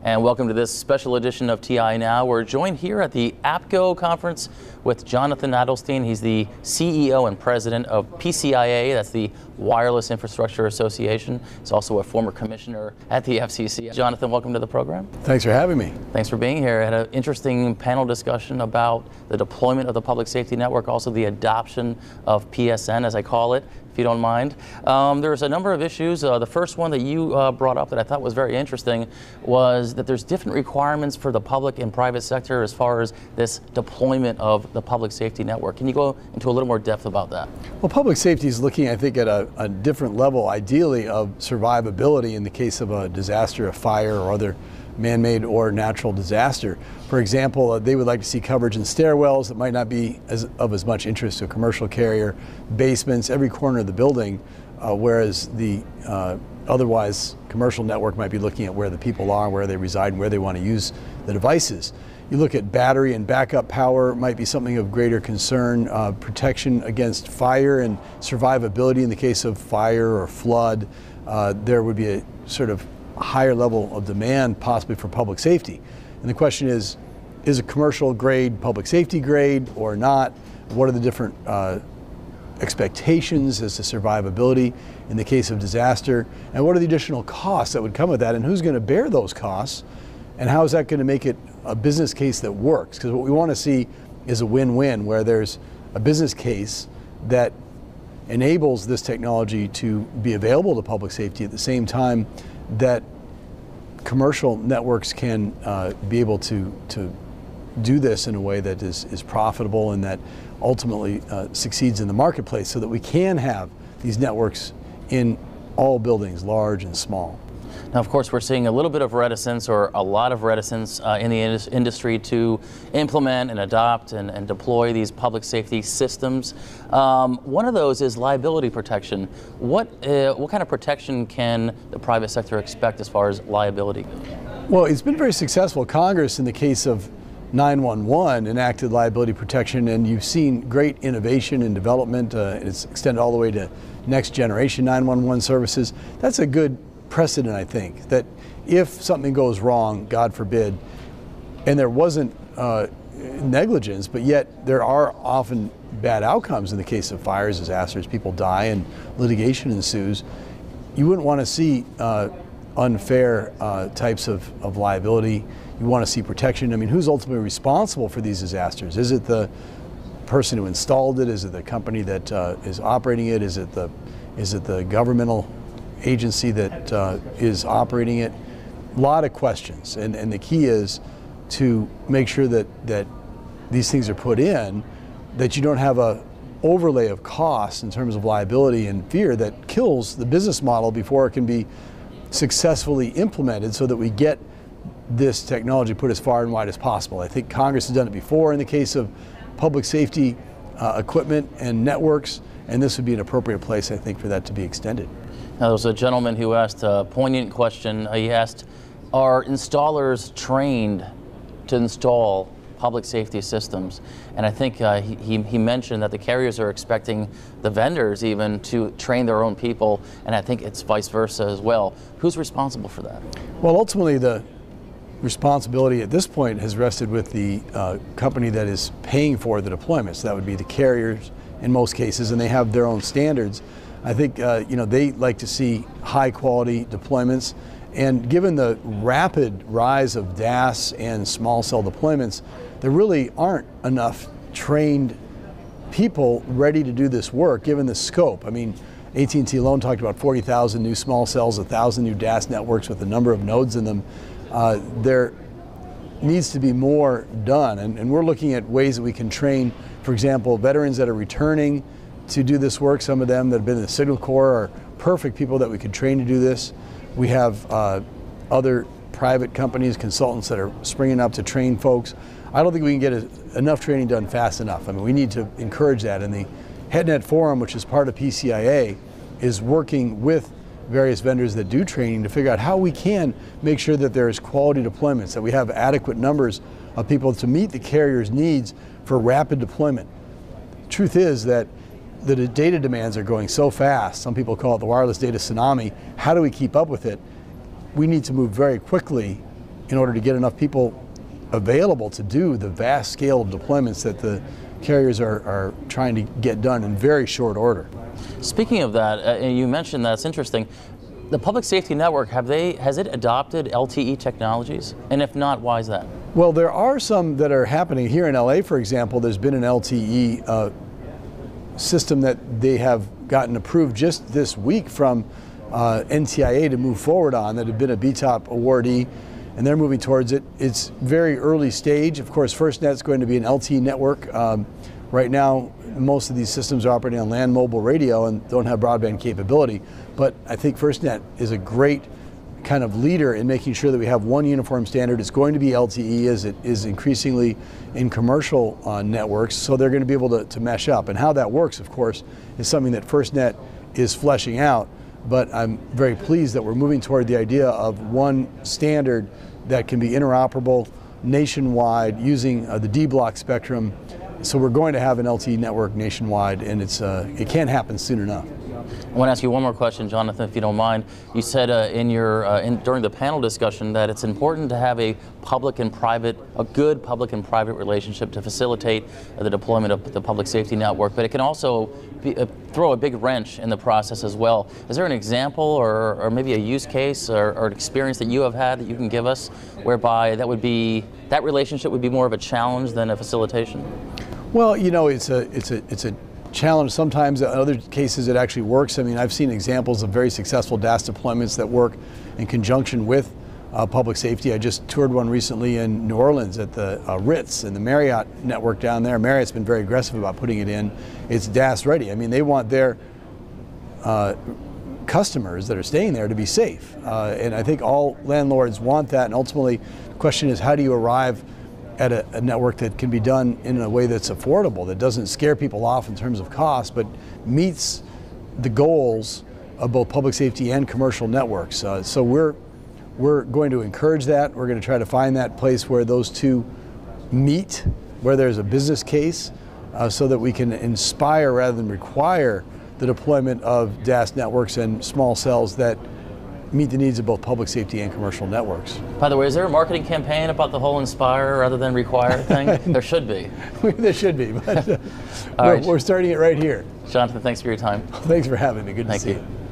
And welcome to this special edition of TI Now. We're joined here at the APCO conference with Jonathan Adelstein. He's the CEO and president of PCIA, that's the Wireless Infrastructure Association. He's also a former commissioner at the FCC. Jonathan, welcome to the program. Thanks for having me. Thanks for being here. I had an interesting panel discussion about the deployment of the public safety network, also the adoption of PSN, as I call it, if you don't mind. There's a number of issues. The first one that you brought up that I thought was very interesting was that there's different requirements for the public and private sector as far as this deployment of the public safety network. Can you go into a little more depth about that? Well, public safety is looking, I think, at a different level, ideally, of survivability in the case of a disaster, a fire, or other man-made or natural disaster. For example, they would like to see coverage in stairwells that might not be of as much interest to a commercial carrier, basements, every corner of the building, whereas the otherwise commercial network might be looking at where the people are, where they reside, and where they want to use the devices. You look at battery and backup power, might be something of greater concern, protection against fire and survivability in the case of fire or flood. There would be a sort of higher level of demand possibly for public safety. And the question is a commercial grade public safety grade or not? What are the different expectations as to survivability in the case of disaster? And what are the additional costs that would come with that? And who's going to bear those costs? And how is that going to make it a business case that works? Because what we want to see is a win-win where there's a business case that enables this technology to be available to public safety at the same time that commercial networks can be able to do this in a way that is profitable and that ultimately succeeds in the marketplace so that we can have these networks in all buildings, large and small. Now, of course, we're seeing a little bit of reticence or a lot of reticence in the industry to implement and adopt and deploy these public safety systems. One of those is liability protection. What kind of protection can the private sector expect as far as liability goes? Well, it's been very successful. Congress, in the case of 911, enacted liability protection, and you've seen great innovation and development. It's extended all the way to next generation 911 services. That's a good precedent, I think, that if something goes wrong, God forbid, and there wasn't negligence, but yet there are often bad outcomes in the case of fires, disasters, people die and litigation ensues, you wouldn't want to see unfair types of liability. You want to see protection. I mean, who's ultimately responsible for these disasters? Is it the person who installed it? Is it the company that is operating it? Is it the governmental agency that is operating it? A lot of questions, and the key is to make sure that these things are put in, that you don't have a overlay of costs in terms of liability and fear that kills the business model before it can be successfully implemented so that we get this technology put as far and wide as possible. I think Congress has done it before in the case of public safety equipment and networks, and this would be an appropriate place, I think, for that to be extended. Now, there was a gentleman who asked a poignant question. He asked, are installers trained to install public safety systems? And I think he mentioned that the carriers are expecting the vendors even to train their own people, and I think it's vice versa as well. Who's responsible for that? Well, ultimately, the responsibility at this point has rested with the company that is paying for the deployment. So that would be the carriers in most cases, and they have their own standards. I think they like to see high quality deployments, and given the rapid rise of DAS and small cell deployments, there really aren't enough trained people ready to do this work given the scope. I mean, AT&T alone talked about 40,000 new small cells, 1,000 new DAS networks with a number of nodes in them. There needs to be more done, and we're looking at ways that we can train, for example, veterans that are returning to do this work. Some of them that have been in the Signal Corps are perfect people that we could train to do this. We have other private companies, consultants that are springing up to train folks. I don't think we can get enough training done fast enough. I mean, we need to encourage that, and the HeadNet Forum, which is part of PCIA, is working with various vendors that do training to figure out how we can make sure that there's quality deployments, that we have adequate numbers of people to meet the carrier's needs for rapid deployment. The truth is that the data demands are going so fast. Some people call it the wireless data tsunami. How do we keep up with it? We need to move very quickly in order to get enough people available to do the vast scale of deployments that the carriers are trying to get done in very short order. Speaking of that, you mentioned that's interesting. The Public Safety Network, has it adopted LTE technologies? And if not, why is that? Well, there are some that are happening. Here in LA, for example, there's been an LTE system that they have gotten approved just this week from NTIA to move forward on, that had been a BTOP awardee, and they're moving towards it. It's very early stage. Of course, FirstNet's going to be an LTE network. Right now, most of these systems are operating on land mobile radio and don't have broadband capability, but I think FirstNet is a great kind of leader in making sure that we have one uniform standard. It's going to be LTE, as it is increasingly in commercial networks, so they're going to be able to mesh up. And how that works, of course, is something that FirstNet is fleshing out, but I'm very pleased that we're moving toward the idea of one standard that can be interoperable nationwide using the D block spectrum. So we're going to have an LTE network nationwide, and it can't happen soon enough. I want to ask you one more question, Jonathan, if you don't mind. You said during the panel discussion that it's important to have a good public and private relationship to facilitate the deployment of the public safety network, but it can also throw a big wrench in the process as well. Is there an example or maybe a use case or an experience that you have had that you can give us whereby that relationship would be more of a challenge than a facilitation? Well, you know, it's a challenge sometimes. In other cases, it actually works. I mean, I've seen examples of very successful DAS deployments that work in conjunction with public safety. I just toured one recently in New Orleans at the Ritz and the Marriott network down there. Marriott's been very aggressive about putting it in. It's DAS ready. I mean, they want their customers that are staying there to be safe. And I think all landlords want that. And ultimately, the question is, how do you arrive at a network that can be done in a way that's affordable, that doesn't scare people off in terms of cost, but meets the goals of both public safety and commercial networks. So we're going to encourage that. We're going to try to find that place where those two meet, where there's a business case, so that we can inspire rather than require the deployment of DAS networks and small cells that meet the needs of both public safety and commercial networks. By the way, is there a marketing campaign about the whole inspire rather than require thing? There should be. There should be, but right. we're starting it right here. Jonathan, thanks for your time. Thanks for having me. Good to see you.